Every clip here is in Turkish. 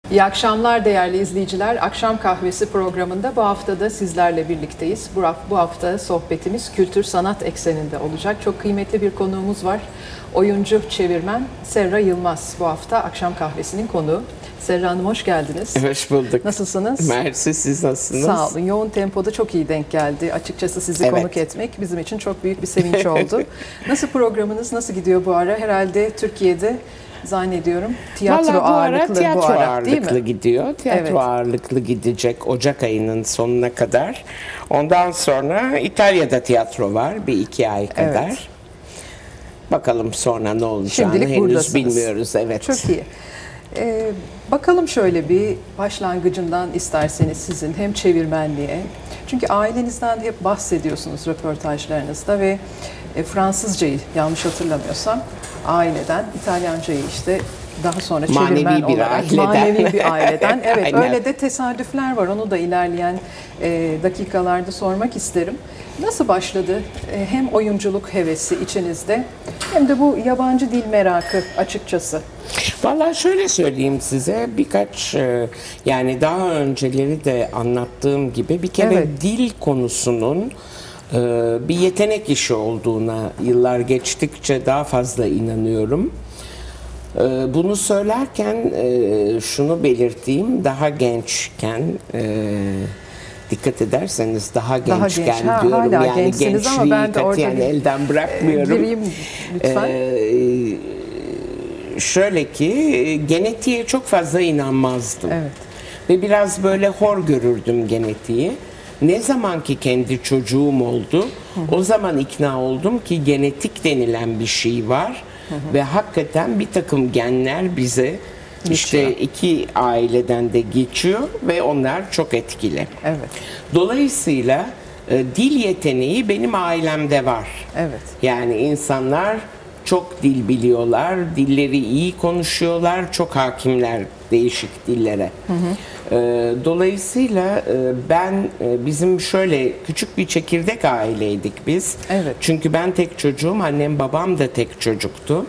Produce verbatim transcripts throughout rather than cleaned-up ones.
İyi akşamlar değerli izleyiciler. Akşam Kahvesi programında bu hafta da sizlerle birlikteyiz. Bu, bu hafta sohbetimiz kültür sanat ekseninde olacak. Çok kıymetli bir konuğumuz var. Oyuncu, çevirmen Serra Yılmaz bu hafta Akşam Kahvesi'nin konuğu. Serra Hanım hoş geldiniz. Hoş bulduk. Nasılsınız? Mersi, siz nasılsınız? Sağ olun. Yoğun tempoda çok iyi denk geldi. Açıkçası sizi evet. konuk etmek bizim için çok büyük bir sevinç oldu. Nasıl programınız, nasıl gidiyor bu ara? Herhalde Türkiye'de zannediyorum tiyatro Vallahi bu ağırlıklı ara tiyatro bu ara, ağırlıklı değil mi? gidiyor. Tiyatro Evet. ağırlıklı gidecek Ocak ayının sonuna kadar. Ondan sonra İtalya'da tiyatro var bir iki ay kadar. Evet. Bakalım sonra ne olacağını Şimdilik henüz buradasınız. bilmiyoruz. Evet. Çok iyi. Ee, bakalım şöyle bir başlangıcından isterseniz sizin hem çevirmenliğe, çünkü ailenizden hep bahsediyorsunuz röportajlarınızda ve e, Fransızcayı yanlış hatırlamıyorsam aileden, İtalyancayı işte daha sonra Manevi çevirmen bir olarak aileden. manevi bir aileden. Evet, Aynen. öyle de tesadüfler var. Onu da ilerleyen e, dakikalarda sormak isterim. Nasıl başladı e, hem oyunculuk hevesi içinizde hem de bu yabancı dil merakı açıkçası? Vallahi şöyle söyleyeyim size, birkaç yani daha önceleri de anlattığım gibi bir kere Evet. dil konusunun bir yetenek işi olduğuna yıllar geçtikçe daha fazla inanıyorum. Bunu söylerken şunu belirteyim, daha gençken, dikkat ederseniz daha Daha gençken genç. Ha, diyorum, hala yani gençsiniz ama gençliği ben de orada katiyen bir, elden bırakmıyorum. Gireyim lütfen. Ee, şöyle ki genetiğe çok fazla inanmazdım. Evet. Ve biraz böyle hor görürdüm genetiği. Ne zaman ki kendi çocuğum oldu, hı hı. o zaman ikna oldum ki genetik denilen bir şey var. Hı hı. Ve hakikaten bir takım genler bize geçiyor. İşte iki aileden de geçiyor ve onlar çok etkili. Evet. Dolayısıyla e, dil yeteneği benim ailemde var. Evet. Yani insanlar çok dil biliyorlar, dilleri iyi konuşuyorlar, çok hakimler değişik dillere. Hı hı. E, dolayısıyla e, ben e, bizim şöyle küçük bir çekirdek aileydik biz. Evet. Çünkü ben tek çocuğum, annem babam da tek çocuktu.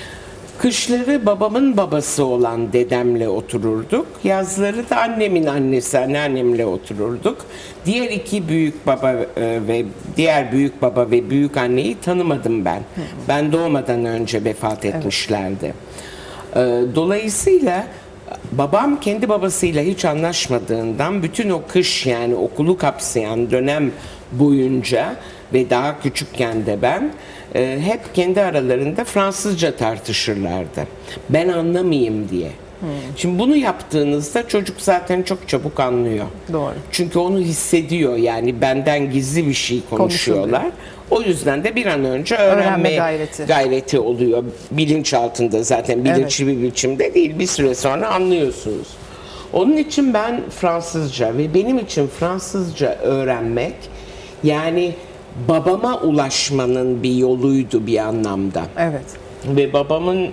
Kışları babamın babası olan dedemle otururduk. Yazları da annemin annesi, anneannemle otururduk. Diğer iki büyük baba ve diğer büyük baba ve büyük anneyi tanımadım ben. Hı hı. Ben doğmadan önce vefat etmişlerdi. Evet. Dolayısıyla babam kendi babasıyla hiç anlaşmadığından bütün o kış, yani okulu kapsayan dönem boyunca ve daha küçükken de ben e, hep kendi aralarında Fransızca tartışırlardı. Ben anlamayayım diye. Hmm. Şimdi bunu yaptığınızda çocuk zaten çok çabuk anlıyor. Doğru. Çünkü onu hissediyor, yani benden gizli bir şey konuşuyorlar. O yüzden de bir an önce öğrenme, öğrenme gayreti. gayreti oluyor. Bilinç altında zaten, bilinçli evet. bir biçimde değil. Bir süre sonra anlıyorsunuz. Onun için ben Fransızca ve benim için Fransızca öğrenmek, yani babama ulaşmanın bir yoluydu bir anlamda. Evet. Ve babamın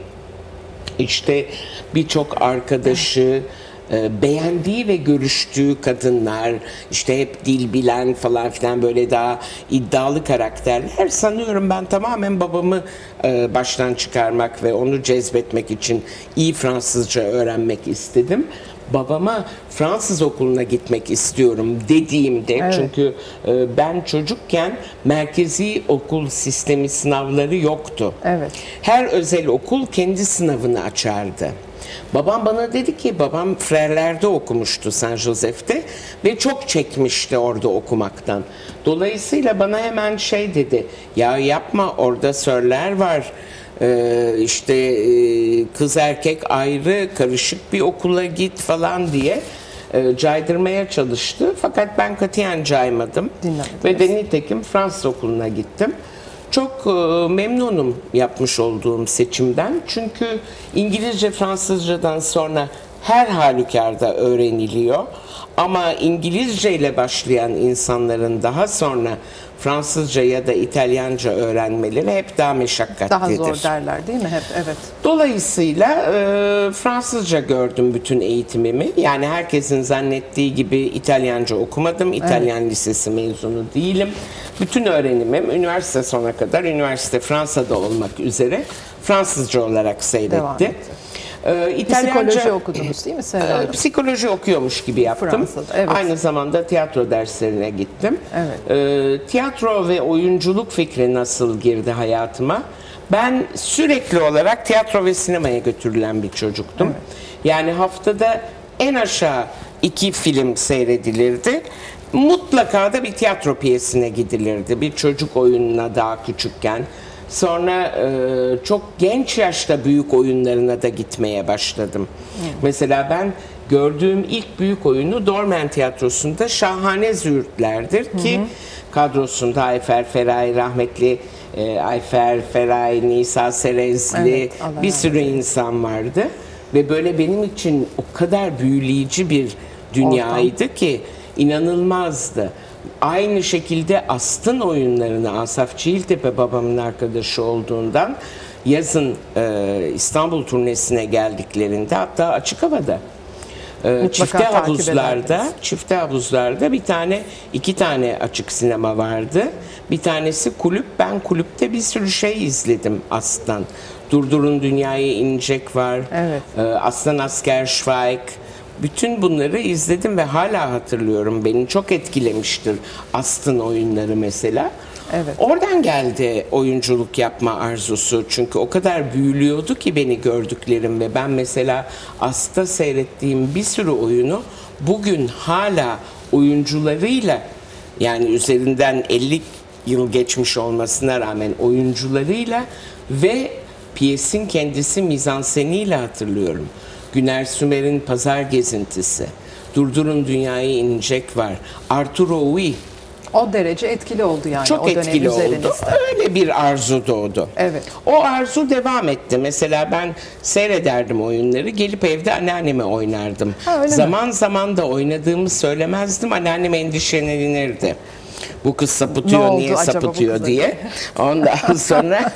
işte birçok arkadaşı, e, beğendiği ve görüştüğü kadınlar, işte hep dil bilen falan filan, böyle daha iddialı karakterler. Sanıyorum ben tamamen babamı e, baştan çıkarmak ve onu cezbetmek için iyi Fransızca öğrenmek istedim. Babama Fransız okuluna gitmek istiyorum dediğimde, evet. çünkü e, ben çocukken merkezi okul sistemi sınavları yoktu. Evet. Her özel okul kendi sınavını açardı. Babam bana dedi ki, babam Frerler'de okumuştu, Saint Joseph'te ve çok çekmişti orada okumaktan. Dolayısıyla bana hemen şey dedi, ya yapma, orada sörler var. Ee, işte e, kız erkek ayrı, karışık bir okula git falan diye e, caydırmaya çalıştı. Fakat ben katiyen caymadım. Dinlemediniz. Ve de nitekim Fransız okuluna gittim. Çok e, memnunum yapmış olduğum seçimden. Çünkü İngilizce Fransızcadan sonra her halükarda öğreniliyor. Ama İngilizce ile başlayan insanların daha sonra Fransızca ya da İtalyanca öğrenmeleri hep daha meşakkatlidir. Daha zor derler değil mi hep? Evet. Dolayısıyla e, Fransızca gördüm bütün eğitimimi. Yani herkesin zannettiği gibi İtalyanca okumadım. İtalyan evet. lisesi mezunu değilim. Bütün öğrenimim üniversite sonuna kadar, üniversite Fransa'da olmak üzere, Fransızca olarak seyretti. Ee, İtalyanca, Psikoloji okudunuz değil mi Serra Hanım? e, psikoloji okuyormuş gibi yaptım. Fransa'da, evet. Aynı zamanda tiyatro derslerine gittim. Evet. Ee, tiyatro ve oyunculuk fikri nasıl girdi hayatıma? Ben sürekli olarak tiyatro ve sinemaya götürülen bir çocuktum. Evet. Yani haftada en aşağı iki film seyredilirdi. Mutlaka da bir tiyatro piyesine gidilirdi. Bir çocuk oyununa daha küçükken. Sonra e, çok genç yaşta büyük oyunlarına da gitmeye başladım. Hmm. Mesela ben gördüğüm ilk büyük oyunu Dormen Tiyatrosu'nda Şahane Züğürtler'dir ki hmm. kadrosunda Ayfer Feray, rahmetli e, Ayfer Feray, Nisa Serezli, evet, bir sürü insan vardı. Ve böyle benim için o kadar büyüleyici bir dünyaydı Ortam. ki inanılmazdı. Aynı şekilde Astın oyunlarını Asaf Çiğiltepe babamın arkadaşı olduğundan yazın e, İstanbul turnesine geldiklerinde, hatta açık havada e, çifte havuzlarda çifte havuzlarda bir tane iki tane açık sinema vardı. Bir tanesi kulüp. Ben kulüpte bir sürü şey izledim Aslan. Durdurun Dünyayı İnecek var. Evet. E, Aslan Asker Schweig. Bütün bunları izledim ve hala hatırlıyorum. Beni çok etkilemiştir Astın oyunları mesela. Evet. Oradan geldi oyunculuk yapma arzusu. Çünkü o kadar büyülüyordu ki beni gördüklerim ve ben mesela Ast'ta seyrettiğim bir sürü oyunu bugün hala oyuncularıyla, yani üzerinden elli yıl geçmiş olmasına rağmen oyuncularıyla ve piyesin kendisi mizanseniyle hatırlıyorum. Güner Sümer'in Pazar Gezintisi, Durdurun Dünyayı İnecek var, Arturo Ui. O derece etkili oldu yani. Çok o etkili oldu. üzerinizde. Öyle bir arzu doğdu. Evet. O arzu devam etti. Mesela ben seyrederdim oyunları, gelip evde anneanneme oynardım. Ha, zaman mi? zaman da oynadığımı söylemezdim, anneannem endişelenirdi. Bu kız sapıtıyor, ne niye sapıtıyor diye. Ondan sonra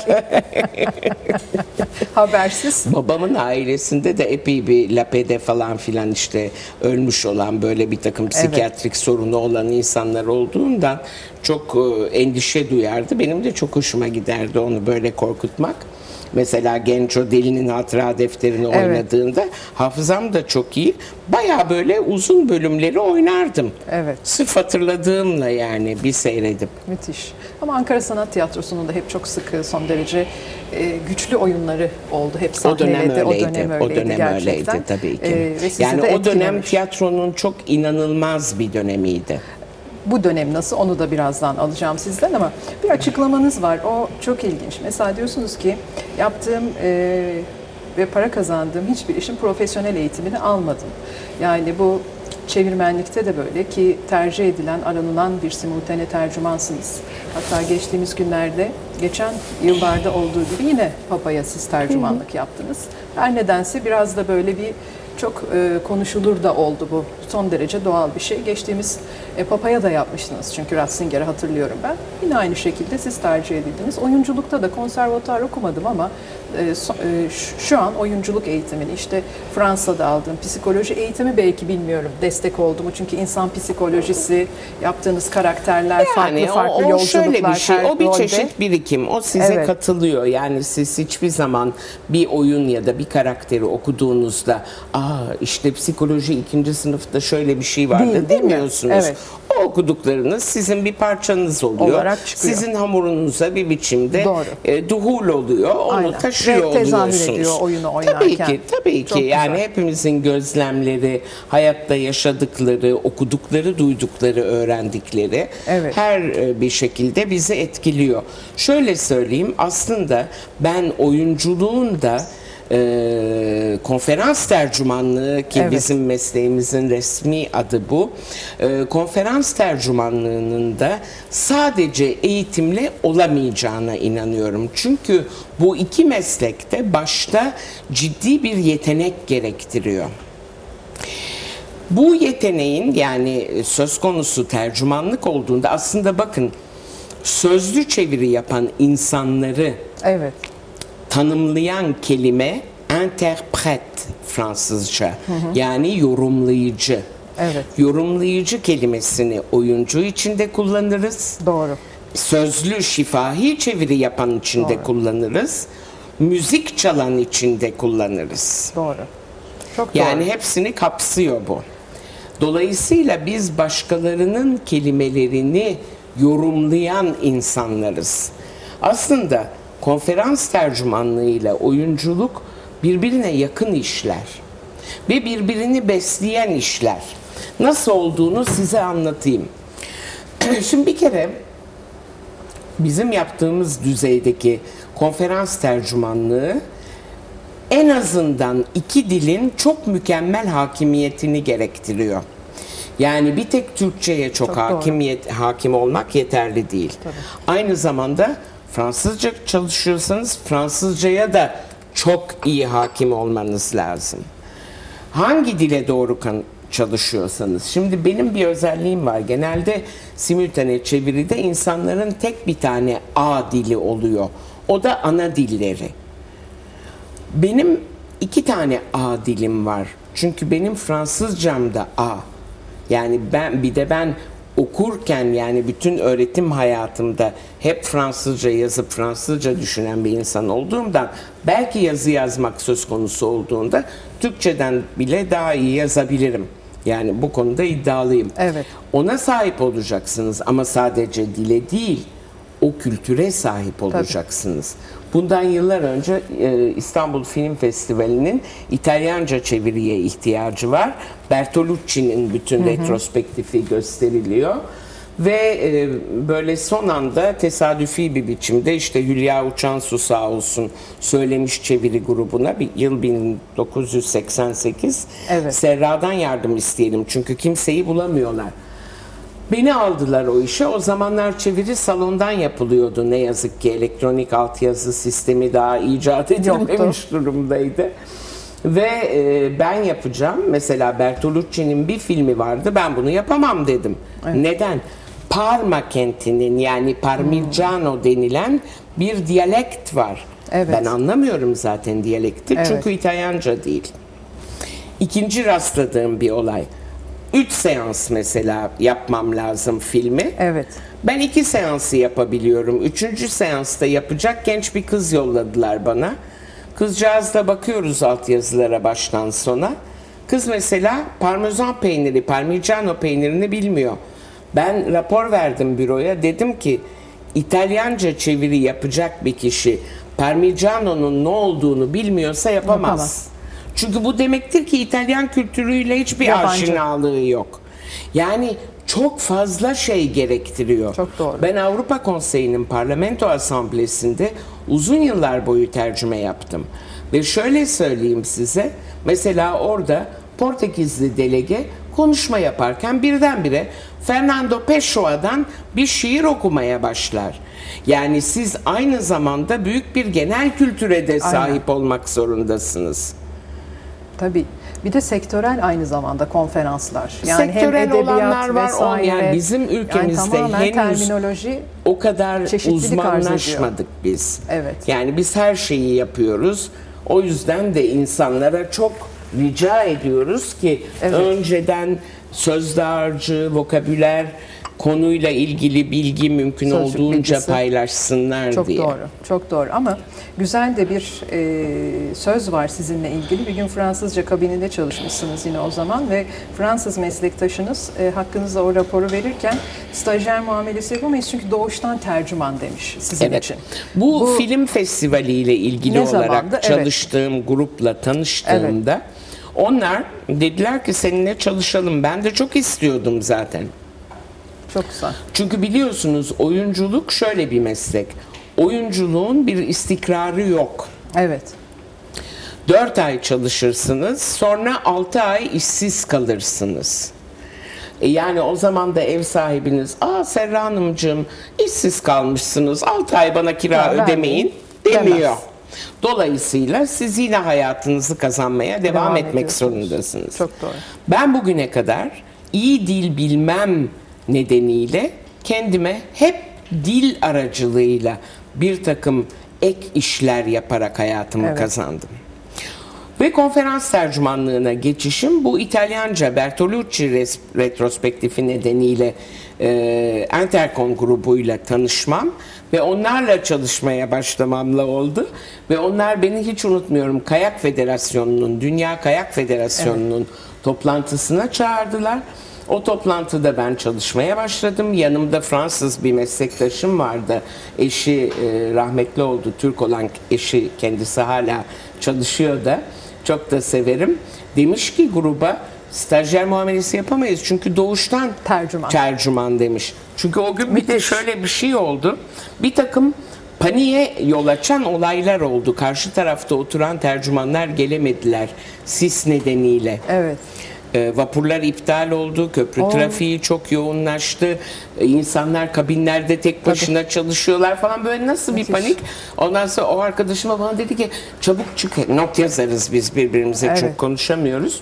habersiz. Babamın ailesinde de epey bir lapede falan filan işte ölmüş olan, böyle bir takım psikiyatrik evet. sorunu olan insanlar olduğundan çok endişe duyardı. Benim de çok hoşuma giderdi onu böyle korkutmak. Mesela Genco Deli'nin hatıra defterini evet. oynadığında hafızam da çok iyi. Baya böyle uzun bölümleri oynardım. Evet. Sırf hatırladığımla yani bir seyredip. Müthiş. Ama Ankara Sanat Tiyatrosu'nun da hep çok sıkı, son derece e, güçlü oyunları oldu. Hep sahneledi. O dönem öyleydi. O dönem öyleydi, o dönem gerçekten. öyleydi tabii ki. E, yani o dönem tiyatronun çok inanılmaz bir dönemiydi. Bu dönem nasıl, onu da birazdan alacağım sizden ama bir açıklamanız var. O çok ilginç. Mesela diyorsunuz ki yaptığım e, ve para kazandığım hiçbir işin profesyonel eğitimini almadım. Yani bu çevirmenlikte de böyle ki tercih edilen, aranılan bir simultane tercümansınız. Hatta geçtiğimiz günlerde, geçen yıllarda olduğu gibi yine Papa'ya siz tercümanlık yaptınız. Her nedense biraz da böyle bir çok e, konuşulur da oldu bu. Son derece doğal bir şey. Geçtiğimiz e, Papa'ya da yapmıştınız çünkü Ratzinger'i hatırlıyorum ben. Yine aynı şekilde siz tercih edildiniz. Oyunculukta da konservatuar okumadım ama e, so, e, şu an oyunculuk eğitimini işte Fransa'da aldığım psikoloji eğitimi belki bilmiyorum destek oldu mu? Çünkü insan psikolojisi, yaptığınız karakterler, yani farklı farklı o, o yolculuklar. Şöyle bir şey, o bir rolde. çeşit birikim. O size evet. katılıyor. Yani siz hiçbir zaman bir oyun ya da bir karakteri okuduğunuzda aa işte psikoloji ikinci sınıfta şöyle bir şey vardı değil, demiyorsunuz. Değil evet. O okuduklarınız sizin bir parçanız oluyor. Olarak çıkıyor. Sizin hamurunuza bir biçimde e, duhul oluyor. Onu Aynen. taşıyor Renk tezahür oluyorsunuz. ediyor oyunu oynarken. Tabii ki, tabii ki. Çok yani güzel. hepimizin gözlemleri, hayatta yaşadıkları, okudukları, duydukları, öğrendikleri evet. her bir şekilde bizi etkiliyor. Şöyle söyleyeyim, aslında ben oyunculuğun da E, konferans tercümanlığı ki evet. bizim mesleğimizin resmi adı bu. E, konferans tercümanlığının da sadece eğitimle olamayacağına inanıyorum. Çünkü bu iki meslekte başta ciddi bir yetenek gerektiriyor. Bu yeteneğin, yani söz konusu tercümanlık olduğunda aslında bakın, sözlü çeviri yapan insanları evet. tanımlayan kelime interprète Fransızca. Hı hı. Yani yorumlayıcı. Evet. Yorumlayıcı kelimesini oyuncu içinde kullanırız. Doğru. Sözlü şifahi çeviri yapan içinde Doğru. kullanırız. müzik çalan içinde kullanırız. Doğru. Çok Yani doğru. hepsini kapsıyor bu. Dolayısıyla biz başkalarının kelimelerini yorumlayan insanlarız. Aslında konferans tercümanlığıyla oyunculuk birbirine yakın işler ve birbirini besleyen işler. Nasıl olduğunu size anlatayım. Şimdi bir kere bizim yaptığımız düzeydeki konferans tercümanlığı en azından iki dilin çok mükemmel hakimiyetini gerektiriyor. Yani bir tek Türkçe'ye çok, Çok hakimiyet hakim olmak yeterli değil. Tabii. Aynı zamanda Fransızca çalışıyorsanız Fransızcaya da çok iyi hakim olmanız lazım. Hangi dile doğru kan- çalışıyorsanız. Şimdi benim bir özelliğim var. Genelde simültane çeviride insanların tek bir tane A dili oluyor. O da ana dilleri. Benim iki tane A dilim var. Çünkü benim Fransızcam da A. Yani ben bir de ben okurken, yani bütün öğretim hayatımda hep Fransızca yazıp Fransızca düşünen bir insan olduğumdan, belki yazı yazmak söz konusu olduğunda Türkçeden bile daha iyi yazabilirim. Yani bu konuda iddialıyım. Evet. Ona sahip olacaksınız ama sadece dile değil, o kültüre sahip olacaksınız. Bundan yıllar önce e, İstanbul Film Festivali'nin İtalyanca çeviriye ihtiyacı var. Bertolucci'nin bütün hı hı. retrospektifi gösteriliyor. Ve e, böyle son anda tesadüfi bir biçimde işte Hülya Uçansu sağ olsun söylemiş çeviri grubuna, bir yıl bin dokuz yüz seksen sekiz, evet. Serra'dan yardım isteyelim çünkü kimseyi bulamıyorlar. Beni aldılar o işe. O zamanlar çeviri salondan yapılıyordu. Ne yazık ki elektronik altyazı sistemi daha icat edilmemiş durumdaydı. Ve e, ben yapacağım. Mesela Bertolucci'nin bir filmi vardı. Ben bunu yapamam dedim. Evet. Neden? Parma kentinin, yani Parmigiano hmm. denilen bir diyalekt var. Evet. Ben anlamıyorum zaten diyalekti. Evet. Çünkü İtalyanca değil. İkinci rastladığım bir olay. Üç seans mesela yapmam lazım filmi. Evet. Ben iki seansı yapabiliyorum. Üçüncü seansta yapacak genç bir kız yolladılar bana. Kızcağızla bakıyoruz altyazılara baştan sona. Kız mesela parmesan peyniri, parmigiano peynirini bilmiyor. Ben rapor verdim büroya. Dedim ki İtalyanca çeviri yapacak bir kişi parmigiano'nun ne olduğunu bilmiyorsa yapamaz. Yapamaz. Çünkü bu demektir ki İtalyan kültürüyle hiçbir yabancı aşinalığı yok. Yani çok fazla şey gerektiriyor. Çok doğru. Ben Avrupa Konseyi'nin Parlamento Asamblesi'nde uzun yıllar boyu tercüme yaptım. Ve şöyle söyleyeyim size, mesela orada Portekizli delege konuşma yaparken birdenbire Fernando Pessoa'dan bir şiir okumaya başlar. Yani siz aynı zamanda büyük bir genel kültüre de sahip Aynen. olmak zorundasınız. Tabii. Bir de sektörel aynı zamanda konferanslar. Yani sektörel hem edebiyat olanlar var. vesaire. Yani bizim ülkemizde yani henüz terminoloji o kadar uzmanlaşmadık biz. Evet. Yani biz her şeyi yapıyoruz. O yüzden de insanlara çok rica ediyoruz ki evet. önceden söz dağarcığı, vokabüler, konuyla ilgili bilgi mümkün Sözlük olduğunca bilgisi. paylaşsınlar çok diye. Çok doğru, çok doğru. Ama güzel de bir e, söz var sizinle ilgili. Bir gün Fransızca kabininde çalışmışsınız yine o zaman ve Fransız meslektaşınız e, hakkınızda o raporu verirken stajyer muamelesi yapamayız çünkü doğuştan tercüman demiş sizin evet. için. Bu, Bu film festivaliyle ilgili olarak zamandı? çalıştığım evet. grupla tanıştığımda evet. onlar dediler ki seninle çalışalım. Ben de çok istiyordum zaten. Çok güzel. Çünkü biliyorsunuz oyunculuk şöyle bir meslek. Oyunculuğun bir istikrarı yok. Evet. Dört ay çalışırsınız, sonra altı ay işsiz kalırsınız. E yani o zaman da ev sahibiniz, aa Serra Hanımcığım işsiz kalmışsınız, altı ay bana kira ya, ödemeyin demiyor. Demez. Dolayısıyla siz yine hayatınızı kazanmaya devam, devam etmek zorundasınız. Çok doğru. Ben bugüne kadar iyi dil bilmem nedeniyle kendime hep dil aracılığıyla bir takım ek işler yaparak hayatımı evet. kazandım. Ve konferans tercümanlığına geçişim bu İtalyanca Bertolucci res- retrospektifi nedeniyle e, Entercom grubuyla tanışmam ve onlarla çalışmaya başlamamla oldu. Ve onlar beni hiç unutmuyorum, Kayak Federasyonu'nun, Dünya Kayak Federasyonu'nun evet. toplantısına çağırdılar. O toplantıda ben çalışmaya başladım. Yanımda Fransız bir meslektaşım vardı. Eşi e, rahmetli oldu. Türk olan eşi, kendisi hala çalışıyor da. Çok da severim. Demiş ki gruba, stajyer muamelesi yapamayız çünkü doğuştan tercüman, tercüman demiş. Çünkü o gün bir de şöyle bir şey oldu. Bir takım paniğe yol açan olaylar oldu. Karşı tarafta oturan tercümanlar gelemediler sis nedeniyle. Evet. E, vapurlar iptal oldu, köprü oh. trafiği çok yoğunlaştı, e, insanlar kabinlerde tek başına Tabii. çalışıyorlar falan, böyle nasıl Müthiş. bir panik. Ondan sonra o arkadaşıma bana dedi ki çabuk çık, not yazarız biz birbirimize, evet. çok konuşamıyoruz.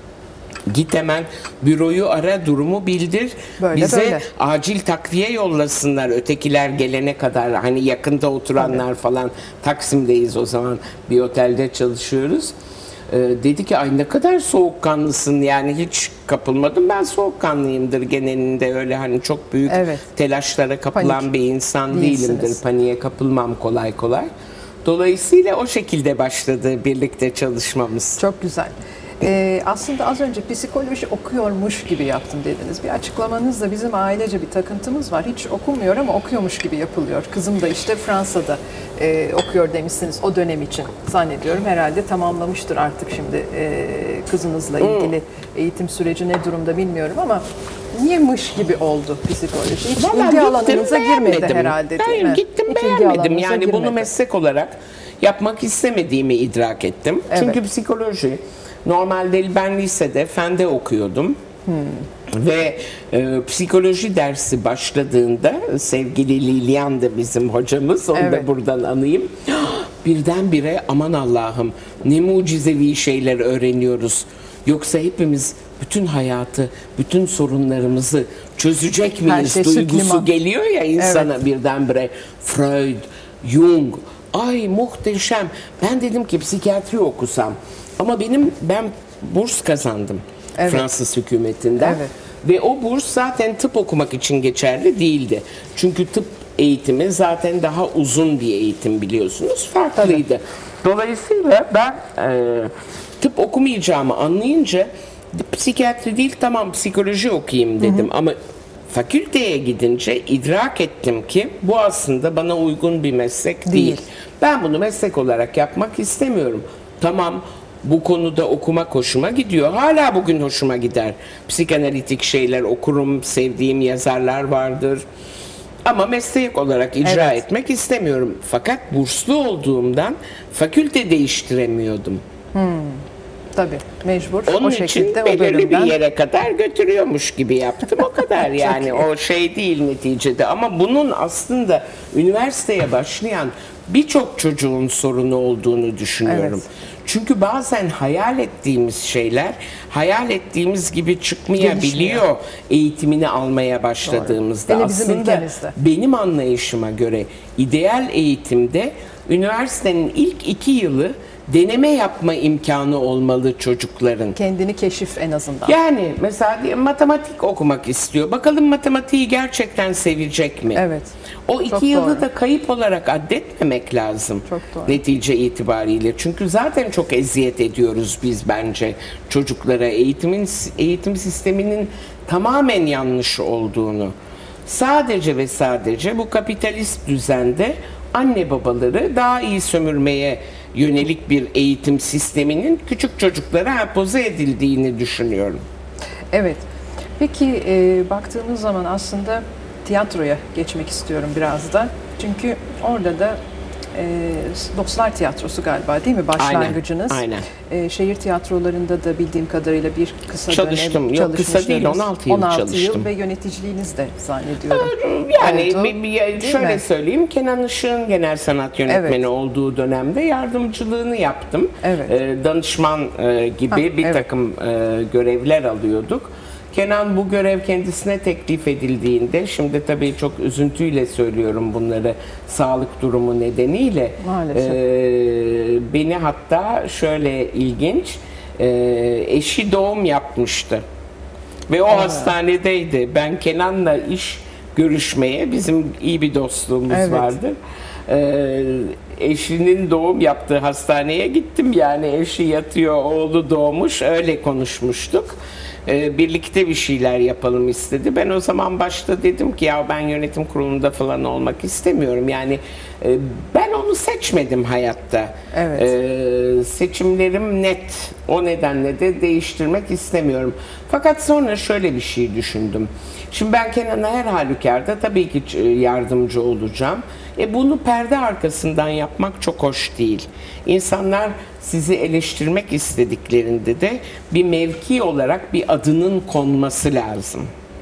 Git hemen büroyu ara, durumu bildir. Böyle bize böyle. acil takviye yollasınlar ötekiler gelene kadar. Hani yakında oturanlar Tabii. falan. Taksim'deyiz o zaman, bir otelde çalışıyoruz. Ee, dedi ki ay ne kadar soğukkanlısın, yani hiç kapılmadım. Ben soğukkanlıyımdır genelinde, öyle hani çok büyük evet. telaşlara kapılan Panik. bir insan Değilsiniz. değilimdir. Paniğe kapılmam kolay kolay. Dolayısıyla o şekilde başladı birlikte çalışmamız. Çok güzel. Ee, aslında az önce psikoloji okuyormuş gibi yaptım dediniz. Bir açıklamanızda bizim ailece bir takıntımız var. Hiç okunmuyor ama okuyormuş gibi yapılıyor. Kızım da işte Fransa'da e, okuyor demişsiniz o dönem için. Zannediyorum herhalde tamamlamıştır artık şimdi e, kızınızla ilgili eğitim süreci ne durumda bilmiyorum ama niye mış gibi oldu psikoloji? Hiç Vallahi ilgi alanınıza gittim, girmedi herhalde değil Hayır, mi? gittim Hiç beğenmedim. Yani girmedi. Bunu meslek olarak yapmak istemediğimi idrak ettim. Evet. Çünkü psikoloji normalde ben lisede fende okuyordum. Hmm. Ve e, psikoloji dersi başladığında sevgili Lilian da bizim hocamız, onu evet. da buradan anayım. Birdenbire aman Allah'ım ne mucizevi şeyler öğreniyoruz. Yoksa hepimiz bütün hayatı, bütün sorunlarımızı çözecek miyiz şey duygusu geliyor ya insana evet. birdenbire. Freud, Jung, ay muhteşem. Ben dedim ki psikiyatri okusam. Ama benim ben burs kazandım evet. Fransız hükümetinden. Evet. Ve o burs zaten tıp okumak için geçerli değildi. Çünkü tıp eğitimi zaten daha uzun bir eğitim, biliyorsunuz. Farklıydı. Tabii. Dolayısıyla ben e, tıp okumayacağımı anlayınca psikiyatri değil, tamam psikoloji okuyayım dedim. Hı hı. Ama fakülteye gidince idrak ettim ki bu aslında bana uygun bir meslek değil. değil. Ben bunu meslek olarak yapmak istemiyorum. Tamam, bu konuda okumak hoşuma gidiyor. Hala bugün hoşuma gider. Psikanalitik şeyler okurum, sevdiğim yazarlar vardır. Ama meslek olarak icra evet. etmek istemiyorum. Fakat burslu olduğumdan fakülte değiştiremiyordum. Hmm. Tabii, mecbur. Onun o için şekilde, belirli o bir yere kadar götürüyormuş gibi yaptım. O kadar yani. O şey değil neticede. Ama bunun aslında üniversiteye başlayan birçok çocuğun sorunu olduğunu düşünüyorum. Evet. Çünkü bazen hayal ettiğimiz şeyler hayal ettiğimiz gibi çıkmayabiliyor Gelişmiyor. eğitimini almaya başladığımızda. Doğru. Aslında benim anlayışıma göre ideal eğitimde üniversitenin ilk iki yılı deneme yapma imkanı olmalı çocukların. Kendini keşif en azından. Yani mesela diye matematik okumak istiyor. Bakalım matematiği gerçekten sevecek mi? Evet. O iki Çok yılı doğru. da kayıp olarak addetmemek lazım. Çok doğru. Netice itibariyle. Çünkü zaten çok eziyet ediyoruz biz bence çocuklara. Eğitimin eğitim sisteminin tamamen yanlış olduğunu. Sadece ve sadece bu kapitalist düzende anne babaları daha iyi sömürmeye yönelik bir eğitim sisteminin küçük çocuklara empoze edildiğini düşünüyorum. Evet. Peki e, baktığımız zaman aslında tiyatroya geçmek istiyorum biraz da. Çünkü orada da e, Dostlar Tiyatrosu galiba değil mi başlangıcınız? Aynen. Aynen. E, şehir tiyatrolarında da bildiğim kadarıyla bir kısa çalıştım. dönem Yok, kısa değil, on altı yıl on altı çalıştım. Yıl ve yöneticiliğiniz de zannediyorum. Yani oldu, bir, bir, şöyle mi? söyleyeyim, Kenan Işık'ın genel sanat yönetmeni evet. olduğu dönemde yardımcılığını yaptım. Evet. E, danışman e, gibi ha, bir evet. takım e, görevler alıyorduk. Kenan bu görev kendisine teklif edildiğinde, şimdi tabii çok üzüntüyle söylüyorum bunları sağlık durumu nedeniyle. Maalesef. E, beni hatta şöyle ilginç, e, eşi doğum yapmıştı. Ve o Aa. hastanedeydi. Ben Kenan'la iş görüşmeye, bizim iyi bir dostluğumuz Evet. vardı. Ee, eşinin doğum yaptığı hastaneye gittim. Yani eşi yatıyor, oğlu doğmuş. Öyle konuşmuştuk. Ee, birlikte bir şeyler yapalım istedi. Ben o zaman başta dedim ki ya ben yönetim kurulunda falan olmak istemiyorum. Yani e, ben onu seçmedim hayatta. Evet. Ee, seçimlerim net. O nedenle de değiştirmek istemiyorum. Fakat sonra şöyle bir şey düşündüm. Şimdi ben Kenan'a her halükarda tabii ki yardımcı olacağım. E bunu perde arkasından yapmak çok hoş değil. İnsanlar sizi eleştirmek istediklerinde de bir mevki olarak bir adının konması lazım.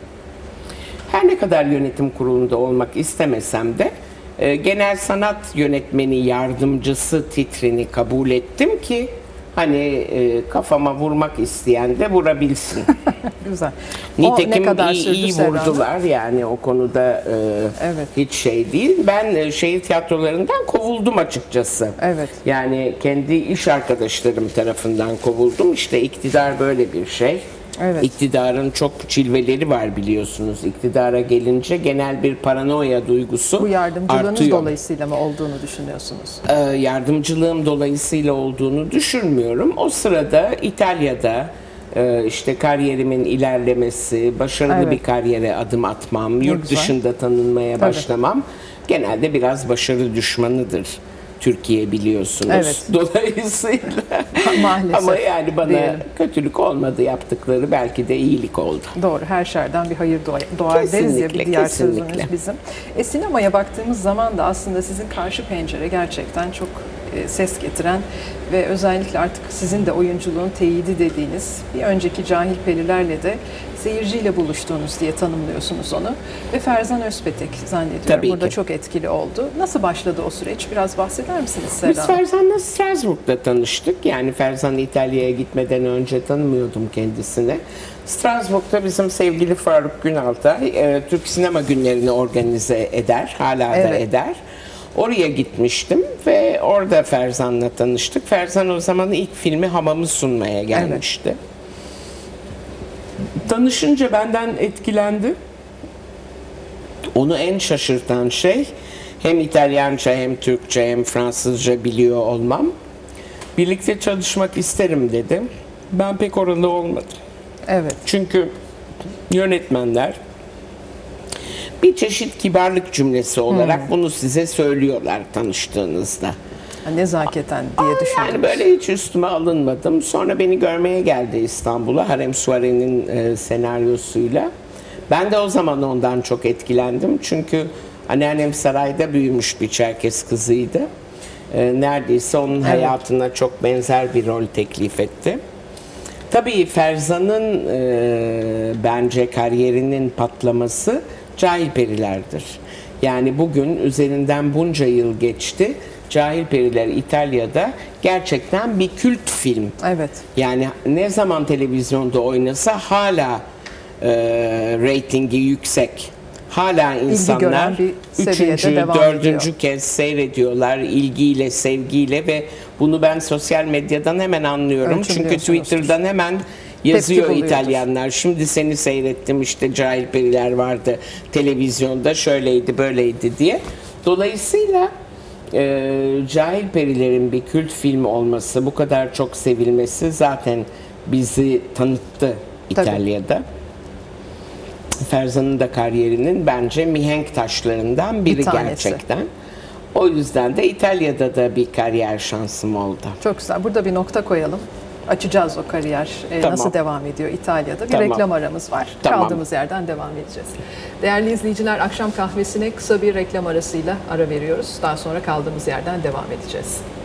Her ne kadar yönetim kurulunda olmak istemesem de e, genel sanat yönetmeni yardımcısı titrini kabul ettim ki hani e, kafama vurmak isteyen de vurabilsin. Güzel. Nitekim o ne kadar iyi, sürdü iyi Serra Hanım? vurdular yani o konuda e, Evet. hiç şey değil. Ben e, şehir tiyatrolarından kovuldum açıkçası. Evet. Yani kendi iş arkadaşlarım tarafından kovuldum. İşte iktidar böyle bir şey. Evet. İktidarın çok cilveleri var biliyorsunuz. İktidara gelince genel bir paranoya duygusu Bu yardımcılığınız artıyor. dolayısıyla mı olduğunu düşünüyorsunuz? Ee, yardımcılığım dolayısıyla olduğunu düşünmüyorum. O sırada İtalya'da e, işte kariyerimin ilerlemesi, başarılı Evet. bir kariyere adım atmam, Ne yurt güzel. dışında tanınmaya Tabii. başlamam genelde biraz başarı düşmanıdır. Türkiye biliyorsunuz. Evet. Dolayısıyla Maalesef ama yani bana diyelim. kötülük olmadı yaptıkları, belki de iyilik oldu. Doğru, her şerden bir hayır doğar, doğar deriz ya bir Kesinlikle, diğer kesinlikle. sözümüz bizim. E, sinemaya baktığımız zaman da aslında sizin karşı pencere gerçekten çok e, ses getiren ve özellikle artık sizin de oyunculuğun teyidi dediğiniz bir önceki Cahil Perilerle de seyirciyle buluştuğunuz diye tanımlıyorsunuz onu. Ve Ferzan Özpetek zannediyorum Tabii burada ki. çok etkili oldu. Nasıl başladı o süreç? Biraz bahseder misiniz Serra Biz Hanım? Ferzan'la Strasbourg'da tanıştık. Yani Ferzan İtalya'ya gitmeden önce tanımıyordum kendisini. Strasbourg'da bizim sevgili Faruk Günaltay e, Türk Sinema Günlerini organize eder. Hala da Evet. eder. Oraya gitmiştim ve orada Ferzan'la tanıştık. Ferzan o zaman ilk filmi Hamam'ı sunmaya gelmişti. Tanışınca benden etkilendi. Onu en şaşırtan şey hem İtalyanca hem Türkçe hem Fransızca biliyor olmam. Birlikte çalışmak isterim dedi. Ben pek oralı olmadım. Evet. Çünkü yönetmenler bir çeşit kibarlık cümlesi olarak Hmm. bunu size söylüyorlar tanıştığınızda. Nezaketen diye düşünüyorum. Yani böyle hiç üstüme alınmadım. Sonra beni görmeye geldi İstanbul'a Harem Suare'nin e, senaryosuyla. Ben de o zaman ondan çok etkilendim. Çünkü anneannem sarayda büyümüş bir Çerkes kızıydı. E, neredeyse onun Evet. hayatına çok benzer bir rol teklif etti. Tabii Ferzan'ın e, bence kariyerinin patlaması Cahil Periler'dir. Yani bugün üzerinden bunca yıl geçti. Cahil Periler İtalya'da gerçekten bir kült film. Evet. Yani ne zaman televizyonda oynasa hala e, reytingi yüksek. Hala insanlar gören bir seviyede üçüncü, devam dördüncü ediyor. kez seyrediyorlar ilgiyle, sevgiyle ve bunu ben sosyal medyadan hemen anlıyorum. Çünkü Ölçümlüyorsunuzdur. Twitter'dan hemen yazıyor buluyordur. İtalyanlar. Şimdi seni seyrettim işte Cahil Periler vardı televizyonda şöyleydi böyleydi diye. Dolayısıyla e, Cahil Perilerin bir kült film olması, bu kadar çok sevilmesi zaten bizi tanıttı İtalya'da. Ferzan'ın da kariyerinin bence mihenk taşlarından biri Bir tanesi. gerçekten. O yüzden de İtalya'da da bir kariyer şansım oldu. Çok güzel. Burada bir nokta koyalım. Açacağız o kariyer. Ee, Tamam. Nasıl devam ediyor İtalya'da? Bir Tamam. reklam aramız var. Tamam. Kaldığımız yerden devam edeceğiz. Değerli izleyiciler, akşam kahvesine kısa bir reklam arasıyla ara veriyoruz. Daha sonra kaldığımız yerden devam edeceğiz.